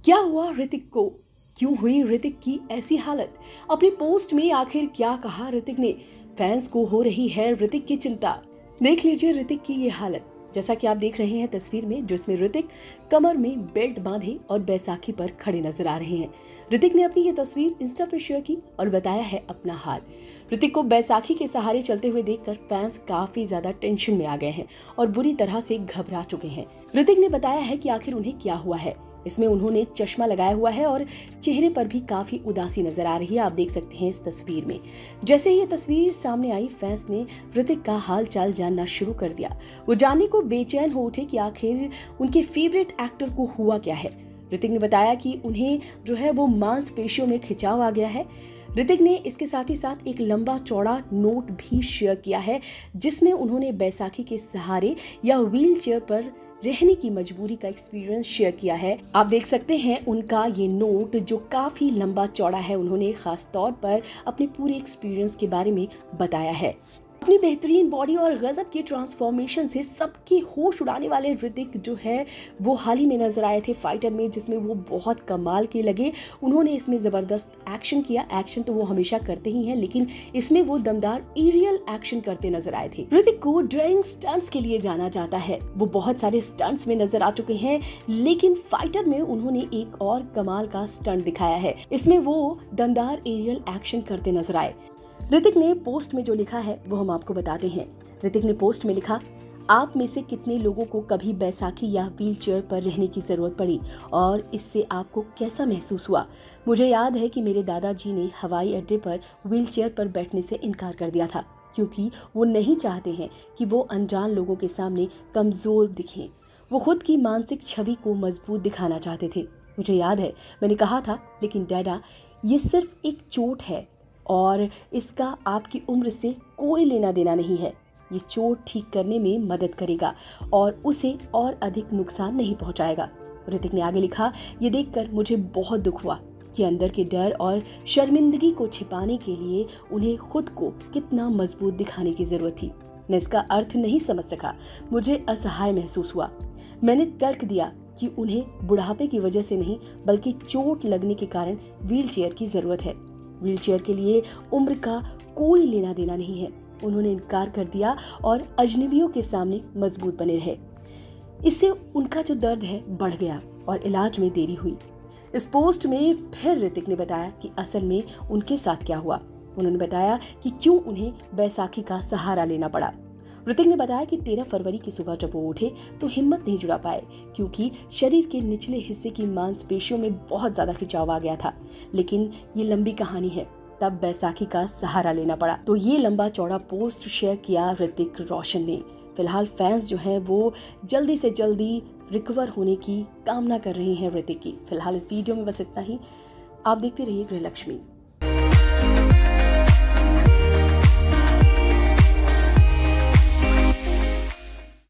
क्या हुआ ऋतिक को? क्यों हुई ऋतिक की ऐसी हालत? अपनी पोस्ट में आखिर क्या कहा ऋतिक ने? फैंस को हो रही है ऋतिक की चिंता। देख लीजिए ऋतिक की ये हालत, जैसा कि आप देख रहे हैं तस्वीर में, जिसमें ऋतिक कमर में बेल्ट बांधे और बैसाखी पर खड़े नजर आ रहे हैं। ऋतिक ने अपनी ये तस्वीर इंस्टा पर शेयर की और बताया है अपना हाल। ऋतिक को बैसाखी के सहारे चलते हुए देखकर फैंस काफी ज्यादा टेंशन में आ गए हैं और बुरी तरह से घबरा चुके हैं। ऋतिक ने बताया है कि आखिर उन्हें क्या हुआ है। इसमें उन्होंने चश्मा लगाया हुआ है और चेहरे पर भी काफी उदासी नजर आ रही है। आप देख सकते हैं इस तस्वीर में। जैसे ही ये तस्वीर सामने आई, फैंस ने ऋतिक का हाल चाल जानना शुरू कर दिया। वो जानने को बेचैन हो उठे कि आखिर उनके फेवरेट एक्टर को हुआ क्या है। ऋतिक ने बताया कि उन्हें जो है वो मांसपेशियों में खिंचाव आ गया है। ऋतिक ने इसके साथ ही साथ एक लंबा चौड़ा नोट भी शेयर किया है, जिसमें उन्होंने बैसाखी के सहारे या व्हील चेयर पर रहने की मजबूरी का एक्सपीरियंस शेयर किया है। आप देख सकते हैं उनका ये नोट जो काफी लंबा चौड़ा है। उन्होंने खास तौर पर अपने पूरे एक्सपीरियंस के बारे में बताया है। अपनी बेहतरीन बॉडी और गजब के ट्रांसफॉर्मेशन से सबकी होश उड़ाने वाले ऋतिक जो है वो हाल ही में नजर आए थे फाइटर में, जिसमें वो बहुत कमाल के लगे। उन्होंने इसमें जबरदस्त एक्शन किया। एक्शन तो वो हमेशा करते ही हैं, लेकिन इसमें वो दमदार एरियल एक्शन करते नजर आए थे। ऋतिक को डेयरिंग स्टंट्स के लिए जाना जाता है। वो बहुत सारे स्टंट्स में नजर आ चुके हैं, लेकिन फाइटर में उन्होंने एक और कमाल का स्टंट दिखाया है। इसमें वो दमदार एरियल एक्शन करते नजर आए। ऋतिक ने पोस्ट में जो लिखा है वो हम आपको बताते हैं। ऋतिक ने पोस्ट में लिखा, आप में से कितने लोगों को कभी बैसाखी या व्हील चेयर पर रहने की जरूरत पड़ी और इससे आपको कैसा महसूस हुआ? मुझे याद है कि मेरे दादाजी ने हवाई अड्डे पर व्हील चेयर पर बैठने से इनकार कर दिया था, क्योंकि वो नहीं चाहते हैं कि वो अनजान लोगों के सामने कमजोर दिखें। वो खुद की मानसिक छवि को मजबूत दिखाना चाहते थे। मुझे याद है मैंने कहा था, लेकिन डैडा, ये सिर्फ एक चोट है और इसका आपकी उम्र से कोई लेना देना नहीं है। ये चोट ठीक करने में मदद करेगा और उसे और अधिक नुकसान नहीं पहुंचाएगा। ऋतिक ने आगे लिखा, ये देखकर मुझे बहुत दुख हुआ कि अंदर के डर और शर्मिंदगी को छिपाने के लिए उन्हें खुद को कितना मजबूत दिखाने की जरूरत थी। मैं इसका अर्थ नहीं समझ सका। मुझे असहाय महसूस हुआ। मैंने तर्क दिया कि उन्हें बुढ़ापे की वजह से नहीं, बल्कि चोट लगने के कारण व्हील चेयर की जरूरत है। व्हील चेयर के लिए उम्र का कोई लेना देना नहीं है। उन्होंने इनकार कर दिया और अजनबियों के सामने मजबूत बने रहे। इससे उनका जो दर्द है बढ़ गया और इलाज में देरी हुई। इस पोस्ट में फिर ऋतिक ने बताया कि असल में उनके साथ क्या हुआ। उन्होंने बताया कि क्यों उन्हें बैसाखी का सहारा लेना पड़ा। ऋतिक ने बताया कि 13 फरवरी की सुबह जब वो उठे तो हिम्मत नहीं जुटा पाए, क्योंकि शरीर के निचले हिस्से की मांसपेशियों में बहुत ज्यादा खिंचाव आ गया था। लेकिन ये लंबी कहानी है, तब बैसाखी का सहारा लेना पड़ा। तो ये लंबा चौड़ा पोस्ट शेयर किया ऋतिक रोशन ने। फिलहाल फैंस जो है वो जल्दी से जल्दी रिकवर होने की कामना कर रहे हैं ऋतिक की। फिलहाल इस वीडियो में बस इतना ही। आप देखते रहिए गृहलक्ष्मी।